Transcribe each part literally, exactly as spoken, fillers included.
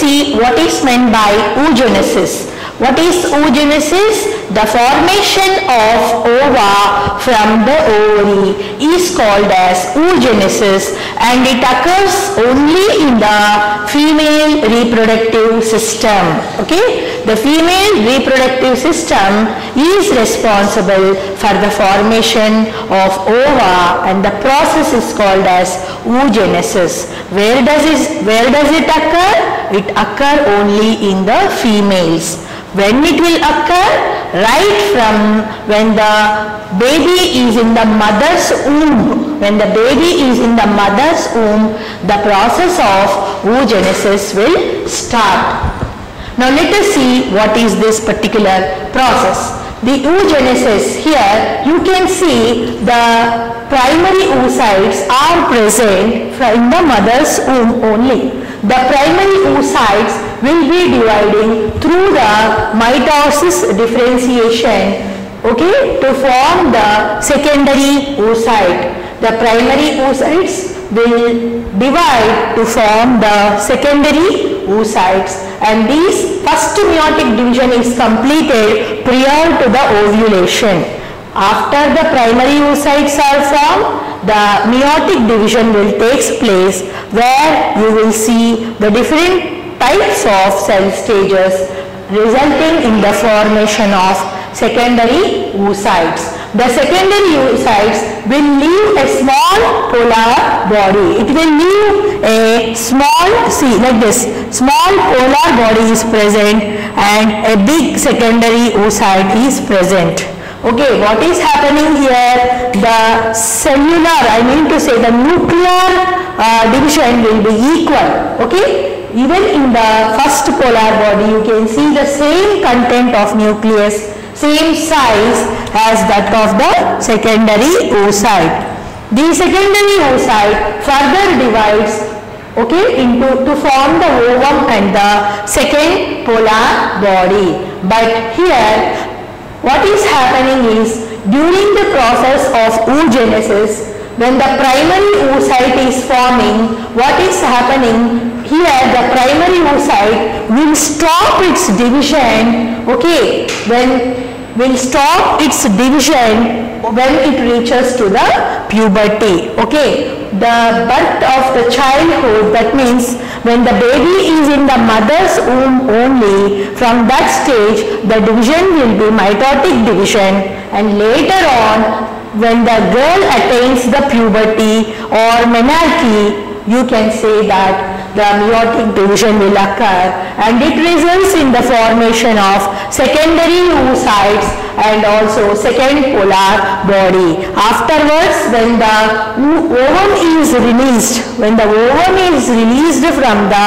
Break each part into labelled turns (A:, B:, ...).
A: see what is meant by oogenesis. What is oogenesis? The formation of ova from the ovary is called as oogenesis, and it occurs only in the female reproductive system. Okay, the female reproductive system is responsible for the formation of ova, and the process is called as oogenesis. Where does it, where does it occur? It occurs only in the females. When it will occur? Right from when the baby is in the mother's womb. When the baby is in the mother's womb, the process of oogenesis will start. Now let us see what is this particular process. The oogenesis, here you can see the primary oocytes are present in the mother's womb only. The primary oocytes will be dividing through the mitosis differentiation, okay, to form the secondary oocyte. The primary oocytes will divide to form the secondary oocytes, and this first meiotic division is completed prior to the ovulation. After the primary oocytes are formed, the meiotic division will take place, where you will see the different types of cell stages resulting in the formation of secondary oocytes. The secondary oocytes will leave a small polar body. It will leave a small, see like this, small polar body is present and a big secondary oocyte is present. Okay, what is happening here? The cellular, I mean to say the nuclear uh, division will be equal. Okay, even in the first polar body you can see the same content of nucleus, same size as that of the secondary oocyte. The secondary oocyte further divides, okay, into to form the ovum and the second polar body. But here what is happening is, during the process of oogenesis, when the primary oocyte is forming, what is happening here? The primary oocyte will stop its division, okay, when will stop its division when it reaches to the puberty. Okay, the birth of the childhood, that means when the baby is in the mother's womb only, from that stage the division will be mitotic division, and later on when the girl attains the puberty or menarche, you can say that the meiotic division will occur, and it results in the formation of secondary oocytes and also second polar body. Afterwards, when the ovum is released, when the ovum is released from the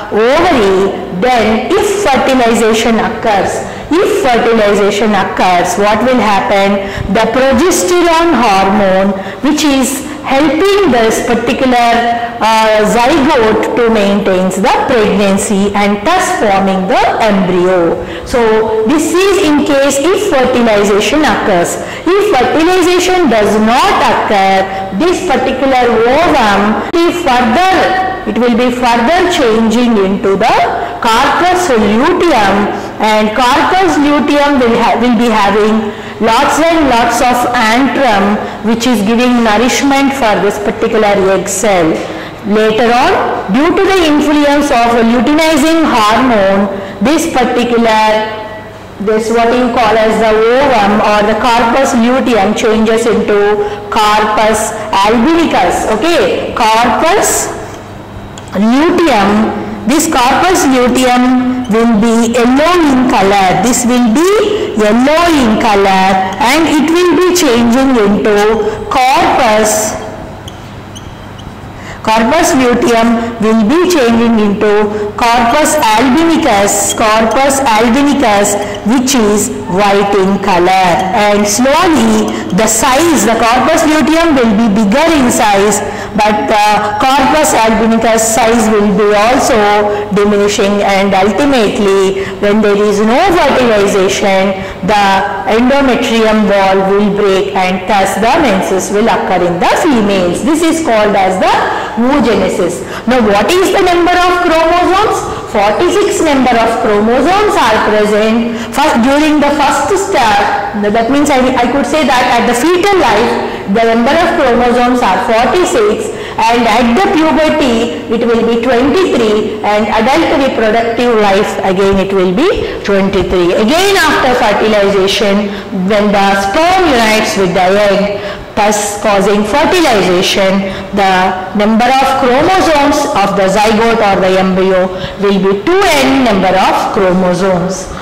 A: ovary, then if fertilization occurs, if fertilization occurs, what will happen? The progesterone hormone, which is helping this particular uh, zygote to maintain the pregnancy and thus forming the embryo. So this is in case if fertilization occurs. If fertilization does not occur, this particular ovum will further, it will be further changing into the corpus luteum, and corpus luteum will, will be having lots and lots of antrum, which is giving nourishment for this particular egg cell. Later on, due to the influence of a luteinizing hormone, this particular, this what you call as the ovum or the corpus luteum changes into corpus albinicus. Okay, corpus luteum, this corpus luteum will be yellow in color. This will be yellow in color, and it will be changing into corpus. Corpus luteum will be changing into corpus albinicus, corpus albinicus, which is white in color, and slowly the size, the corpus luteum will be bigger in size, but the corpus albinicus size will be also diminishing, and ultimately when there is no fertilization, the endometrium wall will break, and thus the menses will occur in the females. This is called as the oogenesis. Now what is the number of chromosomes? forty-six number of chromosomes are present first during the first start. That means I, I could say that at the fetal life the number of chromosomes are forty-six, and at the puberty it will be twenty-three, and adult reproductive life again it will be twenty-three. Again after fertilization, when the sperm unites with the egg, thus causing fertilization, the number of chromosomes of the zygote or the embryo will be two n number of chromosomes.